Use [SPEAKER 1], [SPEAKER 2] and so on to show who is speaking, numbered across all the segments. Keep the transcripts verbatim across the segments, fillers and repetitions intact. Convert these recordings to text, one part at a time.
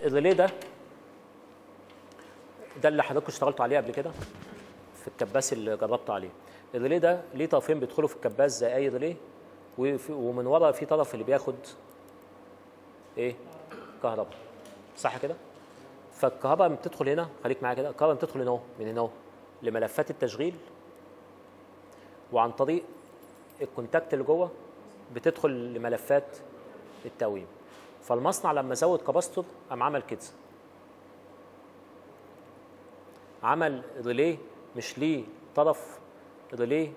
[SPEAKER 1] الريلي ده ده اللي حضراتكم اشتغلتوا عليه قبل كده في الكباس اللي جربتوا عليه. الريلي ده ليه طرفين بيدخلوا في الكباس زي اي ريلي، ومن ورا في طرف اللي بياخد ايه؟ كهرباء، صح كده؟ فالكهرباء لما بتدخل هنا، خليك معايا كده، الكهرباء بتدخل هنا اهو، من هنا اهو لملفات التشغيل، وعن طريق الكونتاكت اللي جوه بتدخل لملفات التقويم. فالمصنع لما زود كاباستور قام عمل كده، عمل ريلي مش ليه طرف، ريلي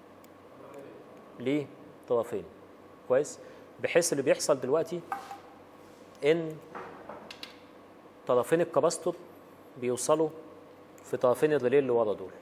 [SPEAKER 1] ليه طرفين. كويس؟ بحيث اللي بيحصل دلوقتي ان طرفين الكاباستور بيوصلوا في طرفين الريلي اللي ورا دول.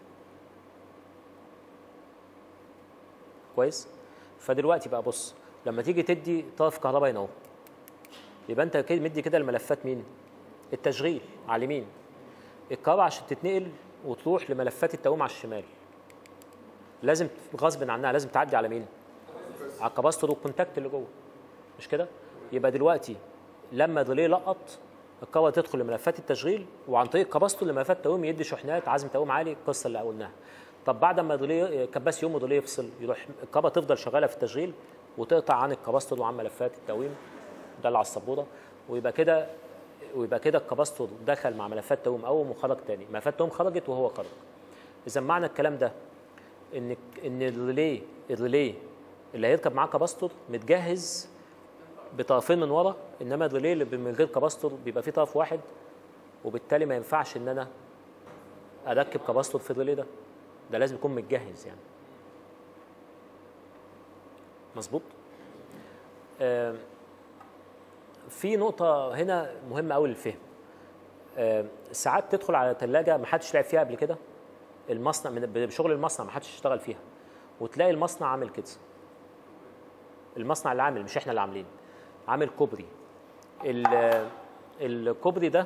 [SPEAKER 1] كويس؟ فدلوقتي بقى بص، لما تيجي تدي طرف كهرباء هنا اهو، يبقى انت كده مدي كده الملفات مين؟ التشغيل على اليمين. الكهرباء عشان تتنقل وتروح لملفات التقويم على الشمال لازم غصب عنها لازم تعدي على مين؟ على الكاباستور والكونتاكت اللي جوه، مش كده؟ يبقى دلوقتي لما الريلي لقط، الكهرباء تدخل لملفات التشغيل، وعن طريق الكاباستور لملفات التقويم يدي شحنات عزم تقويم عالي، القصه اللي قلناها. طب بعد ما الريلي الكباس يقوم الريلي يفصل، يروح الكهرباء تفضل شغاله في التشغيل وتقطع عن الكاباستور وعن ملفات التقويم، ده اللي على السبوره. ويبقى كده ويبقى كده الكاباستور دخل مع ملفات التقويم اول وخرج تاني، ملفات التقويم خرجت وهو خرج. اذا معنى الكلام ده ان ان الريلي الريلي اللي هيركب معاه كاباستور متجهز بطرفين من ورا، انما الريلي اللي من غير كاباستور بيبقى فيه طرف واحد، وبالتالي ما ينفعش ان انا اركب كاباستور في الريلي ده، ده لازم يكون متجهز يعني. مظبوط؟ آه في نقطة هنا مهمة قوي للفهم. آه ساعات تدخل على ثلاجة ما حدش لعب فيها قبل كده، المصنع من بشغل المصنع ما حدش اشتغل فيها، وتلاقي المصنع عامل كده. المصنع اللي عامل، مش احنا اللي عاملين، عامل كوبري. الكوبري ده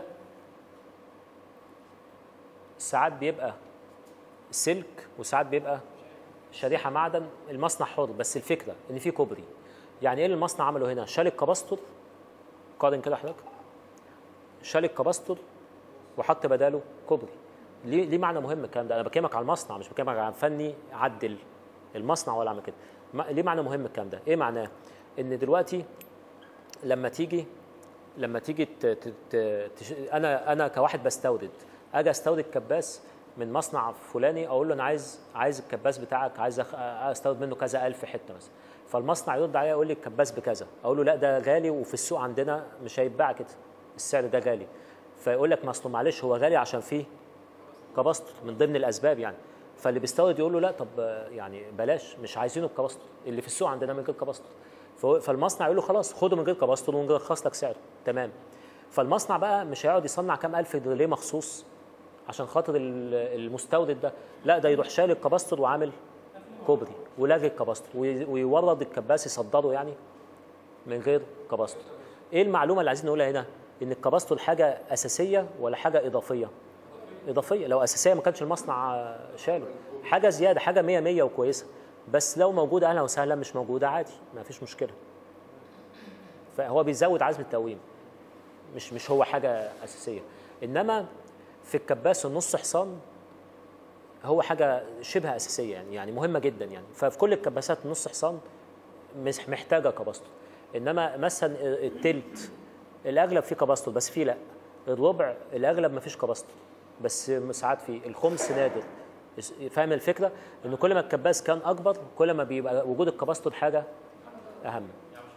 [SPEAKER 1] ساعات بيبقى سلك وساعات بيبقى شريحه معدن، المصنع حر، بس الفكره ان في كوبري. يعني ايه اللي المصنع عمله هنا؟ شال الكاباستور، قارن كده حضرتك، شال الكاباستور وحط بداله كوبري. ليه ليه معنى مهم الكلام ده؟ انا بكلمك على المصنع، مش بكلمك عن فني عدل المصنع ولا عمل كده. ليه معنى مهم الكلام ده؟ ايه معناه؟ ان دلوقتي لما تيجي لما تيجي ت... ت... ت... انا انا كواحد بستورد، اجي استورد كباس من مصنع فلاني، اقول له انا عايز عايز الكباس بتاعك، عايز استورد منه كذا الف حته مثلا. فالمصنع يرد عليا يقول لي الكباس بكذا، اقول له لا ده غالي وفي السوق عندنا مش هيتباع كده، السعر ده غالي. فيقول لك ما اصله معلش هو غالي عشان فيه كاباستور من ضمن الاسباب يعني. فاللي بيستورد يقول له لا طب يعني بلاش، مش عايزينه بكاباستور، اللي في السوق عندنا من غير كاباستور. فالمصنع يقول له خلاص خده من غير كاباستور ونرخص لك سعره، تمام. فالمصنع بقى مش هيقعد يصنع كام الف ريلي مخصوص عشان خاطر المستورد ده، لا ده يروح شايل الكاباستور وعامل كوبري ولاغي الكاباستور، ويورد الكباس يصدره يعني من غير كاباستور. ايه المعلومه اللي عايزين نقولها هنا؟ ان الكاباستور حاجه اساسيه ولا حاجه اضافيه؟ اضافيه. لو اساسيه ما كانش المصنع شاله، حاجه زياده، حاجه مية مية وكويسه، بس لو موجوده اهلا وسهلا، مش موجوده عادي ما فيش مشكله. فهو بيزود عزم التقويم، مش مش هو حاجه اساسيه. انما في الكباس النص حصان هو حاجه شبه اساسيه يعني يعني مهمه جدا يعني. ففي كل الكباسات النص حصان مش محتاجه كاباستور، انما مثلا التلت الاغلب فيه كاباستور بس فيه لا، الربع الاغلب ما فيش كاباستور بس ساعات فيه، الخمس نادر. فاهم الفكره؟ ان كل ما الكباس كان اكبر كل ما بيبقى وجود الكاباستور حاجه اهم.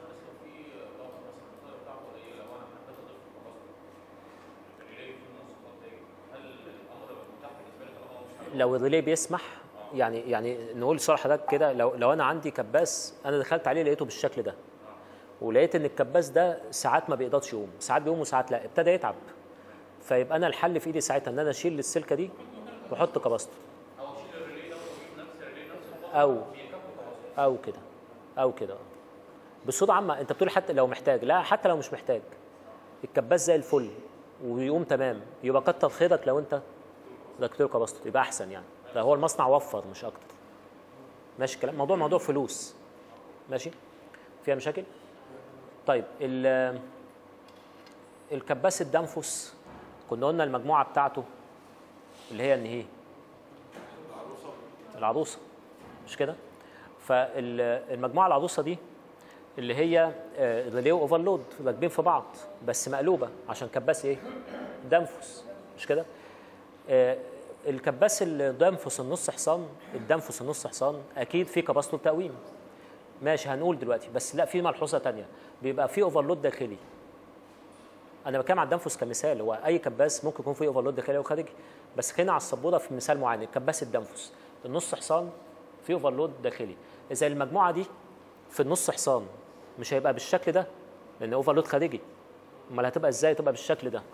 [SPEAKER 1] لو الريلي بيسمح يعني يعني نقول صراحه حضرتك كده، لو لو انا عندي كباس انا دخلت عليه لقيته بالشكل ده، ولقيت ان الكباس ده ساعات ما بيقدرش يقوم، ساعات بيقوم وساعات لا، ابتدى يتعب، فيبقى انا الحل في ايدي ساعتها ان انا اشيل السلكه دي واحط كاباستور، او اشيل الريلي ده نفس الريلي نفسه، او او كده او كده بصوره عامه. انت بتقول حتى لو محتاج، لا حتى لو مش محتاج، الكباس زي الفل ويقوم تمام، يبقى كتر خيرك لو انت ركبت له كاباستور، يبقى احسن يعني. فهو المصنع وفر مش اكتر. ماشي الكلام؟ موضوع موضوع فلوس. ماشي؟ فيها مشاكل؟ طيب ال الكباس الدنفس كنا قلنا المجموعه بتاعته اللي هي ان هي العروسه، مش كده؟ فالمجموعه العروسه دي اللي هي ريلي اوفرلود راكبين في بعض بس مقلوبه عشان كباس ايه؟ دنفس، مش كده؟ آه الكباس الدنفس النص حصان، الدنفس النص حصان اكيد في كباستور تقويم، ماشي هنقول دلوقتي، بس لا في ملحوظه ثانيه، بيبقى في اوفرلود داخلي. انا بتكلم على الدنفس كمثال، هو اي كباس ممكن يكون فيه اوفرلود داخلي وخارجي، بس خلينا على السبوره في مثال معين، الكباس الدنفس النص حصان فيه اوفرلود داخلي، اذا المجموعه دي في النص حصان مش هيبقى بالشكل ده لان اوفرلود خارجي، امال هتبقى ازاي؟ تبقى بالشكل ده،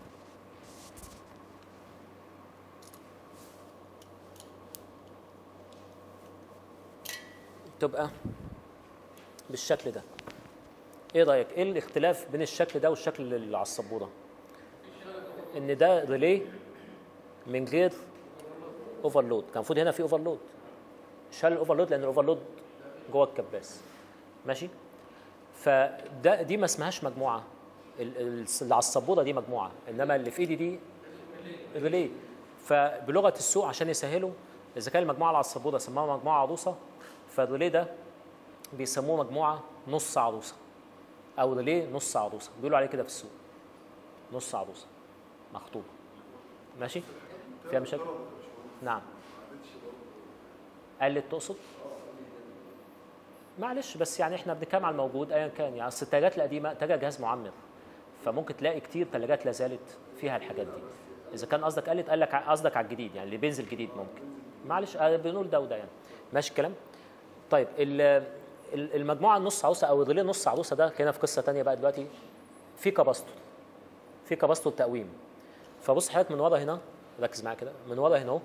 [SPEAKER 1] تبقى بالشكل ده. ايه رايك؟ ايه الاختلاف بين الشكل ده والشكل اللي على السبوره؟ ان ده ريلي من غير اوفرلود، كان المفروض هنا في اوفرلود، شال الاوفرلود لان الاوفرلود جوه الكباس، ماشي؟ فده دي ما اسمهاش مجموعه، اللي على السبوره دي مجموعه، انما اللي في ايدي دي ريلي. فبلغه السوق عشان يسهلوا، اذا كان المجموعه اللي على السبوره سموها مجموعه عروسه، فالريلي ده بيسموه مجموعه نص عروسه او ريلي نص عروسه، بيقولوا عليه كده في السوق نص عروسه مخطوبه، ماشي؟ فيها مشاكل؟ نعم. قلت تقصد؟ معلش بس يعني احنا بنتكلم على الموجود ايا كان، يعني اصل الثلاجات القديمه ثلاجه جهاز معمر، فممكن تلاقي كتير ثلاجات لا زالت فيها الحاجات دي. اذا كان قصدك قلت، قال لك قصدك على الجديد، يعني اللي بينزل جديد ممكن. معلش بنقول ده وده يعني. ماشي الكلام؟ طيب المجموعه النص عروسه او الريلي نص عروسه ده كنا في قصه ثانيه بقى دلوقتي، في كباستور، في كباستور تقويم. فبص حضرتك من ورا هنا، ركز معايا كده، من ورا هنا اهو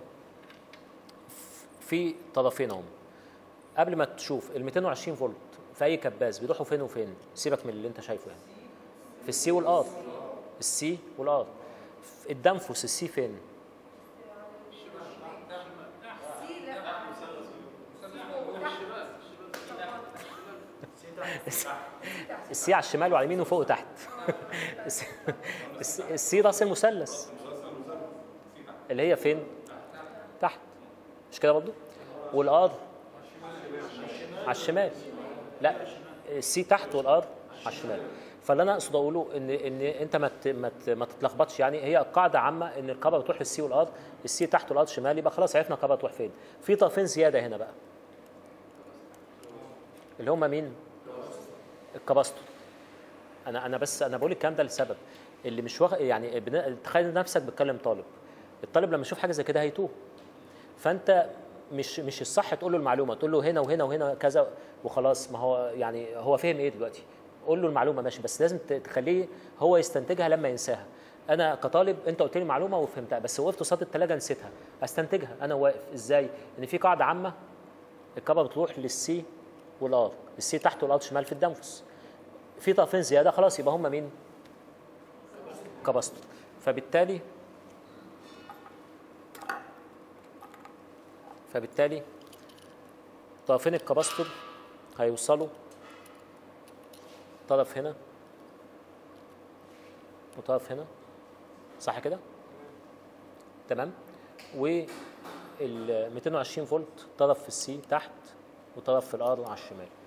[SPEAKER 1] في طرفين اهم. قبل ما تشوف ال مئتين وعشرين فولت في اي كباس بيروحوا فين وفين؟ سيبك من اللي انت شايفه يعني. في السي والار، السي والار. الدنفس السي فين؟ السي على الشمال وعلى اليمين وفوق وتحت. السي راس المثلث اللي هي فين؟ تحت، مش كده برضه؟ والار على الشمال. لا السي تحت والار على الشمال. فاللي انا اقصد اقوله ان ان انت ما ما ما تتلخبطش، يعني هي قاعده عامه ان الكهرباء بتروح للسي والار، السي تحت والار شمال، يبقى خلاص عرفنا الكهرباء تروح فين. في طرفين زياده هنا بقى اللي هم مين؟ الكباستور. انا انا بس انا بقول الكلام ده لسبب، اللي مش واخد يعني تخيل نفسك بتكلم طالب، الطالب لما يشوف حاجه زي كده هيتوه، فانت مش مش الصح تقول له المعلومه، تقول له هنا وهنا وهنا كذا وخلاص، ما هو يعني هو فهم ايه دلوقتي؟ قول له المعلومه ماشي، بس لازم تخليه هو يستنتجها لما ينساها. انا كطالب انت قلت لي معلومه وفهمتها، بس وقفت قصاد الثلاجه نسيتها، استنتجها انا واقف ازاي؟ ان في قاعده عامه الكهرباء بتروح للسي والار، السي تحت والار شمال في الدنفس. في طرفين زياده خلاص يبقى هم مين؟ كباستور. فبالتالي فبالتالي طرفين الكباستور هيوصلوا طرف هنا وطرف هنا، صح كده؟ تمام؟ وال مئتين وعشرين فولت طرف في السي تحت وطرف في الار على الشمال.